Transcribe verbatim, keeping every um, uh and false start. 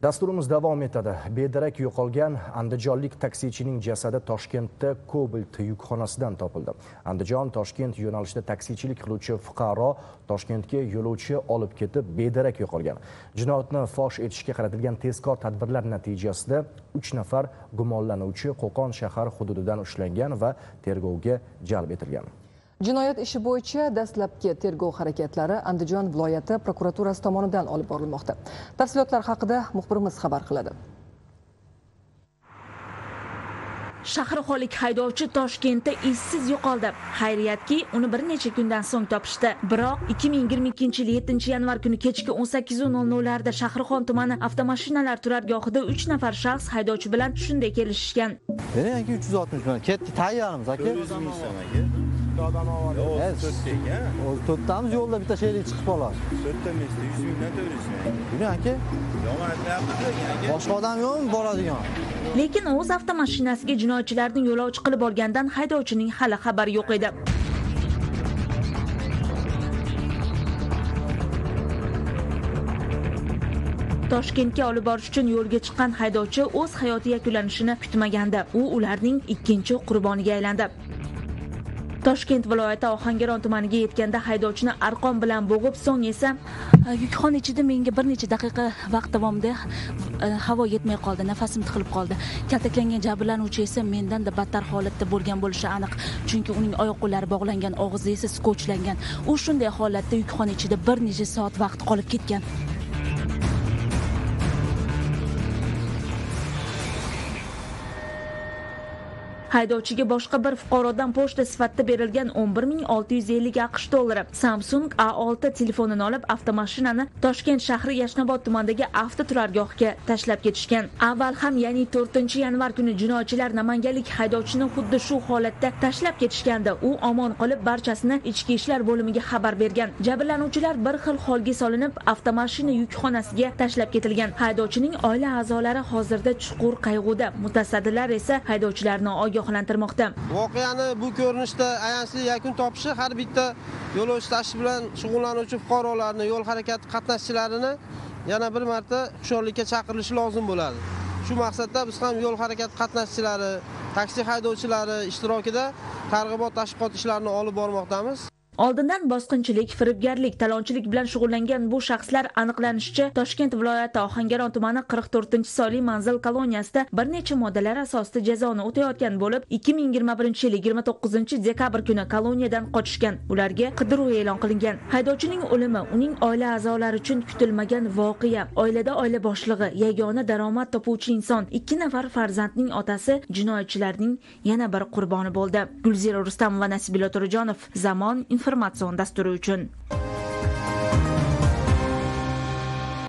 Dasturimiz davom etadi. Bedarak yo'qolgan andijonlik taksichining jasadi Toshkentda Cobalt yukxonasidan topildi. Andijon-Toshkent yo'nalishida taksichilik qiluvchi fuqaro Toshkentga yo'lovchi olib ketib bedarak yo'qolgan. Jinoyatni fosh etishga qaratilgan tezkor tadbirlar natijasida uch nafar gumonlanuvchi Qo'qon shahar hududidan ushlangan va tergovga jalb etilgan. Jinoyat ishi bo'yicha dastlabki tergov harakatlari Andijon viloyati prokuraturasi tomonidan olib borilmoqda. Tafsilotlar haqida muxbirimiz xabar qiladi. Shahrixonlik haydovchi Toshkentda izsiz yo'qoldi. Xayriyatki, uni bir necha kundan so'ng topishdi. Biroq ikki ming yigirma ikkinchi yil yettinchi yanvar kuni kechki o'n sakkiz nol nollarda Shahrixon tumani avtomashinalar turargohida uch nafar shaxs haydovchi bilan shunday kelishishgan. Meni yangi uch yuz oltmish ming ketdi, tayyormiz aka. Odam avval. To'rttamiz yo'lda bitta sheylik chiqib qoladi. To'rttamizda yuz mingdan to'rt yuz ming. Buni aka. Yomon aytmayapti. Boshqa odam yo'qmi boradigan? Lekin o'z avtomashinasiga jinoyatchilarning yo'lovchi qilib olgandan haydovchining hali xabari yo'q edi. Toshkentga olib borish uchun yo'lga chiqqan haydovchi o'z hayoti yakunlanishini kutmagandi. U ularning ikkinchi qurboniga aylandi. Toshkent viloyati Ohangaron tumaniga yetganda haydovchini arqon bilan bo'g'ib, so'ng esa yukxona ichida menga bir necha daqiqa vaqt davomida havo yetmay qoldi, nafasim tiqilib qoldi. Kaltaklangan jabrlanuvchi esa mendan da battar holatda bo'lgan bo'lishi aniq, chunki uning oyoq-qo'llari bog'langan, og'zi esa skochlangan. U shunday holatda yukxona ichida bir necha soat vaqt qolib ketgan. Haydovchiga boshqa bir fuqarodan pochta sifatida berilgan o'n bir ming olti yuz ellik aqsh dollari Samsung A olti telefonini olib, avtomashinani Toshkent shahri Yashnobod tumanidagi avtoturargohga tashlab ketishgan. Avval ham, ya'ni to'rtinchi yanvar kuni jinoyatchilar namanganlik haydovchini xuddi shu holatda tashlab ketishganda, u omon qolib barchasini ichki ishlar bo'limiga xabar bergan. Jabrlanuvchilar bir xil holga solinib, avtomashina yukxonasiga tashlab ketilgan. Haydovchining oila a'zolari hozirda chuqur qayg'uda. Mutasaddilar esa haydovchilarni ogohlantirmoqda. Voqeani bu ko'rinishda ayanchli yakun topishi har bitta yo'lovchi tashish bilan shug'ullanuvchi fuqarolarni, yo'l harakati qatnashchilarini yana bir marta hushyorlikka chaqirilishi lozim bo'ladi. Shu maqsadda biz ham yo'l harakati qatnashchilari, taksi haydovchilari ishtirokida targ'ibot tashviqot ishlarini olib bormoqdamiz. Oldindan bosqinchilik, firibgarlik, talonchilik bilan shug'ullangan bu shaxslar aniqlanishicha, Toshkent viloyati Ohangaron tumani qirq to'rtinchi sonli manzil koloniyasida bir necha moddalar asosida jazoni o'tayotgan bo'lib, ikki ming yigirma birinchi yil yigirma to'qqizinchi dekabr kuni koloniyadan qochishgan. Ularga qidiruv e'lon qilingan. Haydovchining o'limi uning oila a'zolari uchun kutilmagan voqea. Oilada oila boshlig'i, yagona daromad topuvchi inson, ikki nafar farzandning otasi jinoyatchilarning yana bir qurboni bo'ldi. Gulzira Rustam va Nasibullo Turjonov, Zamon informatsion dasturi uchun.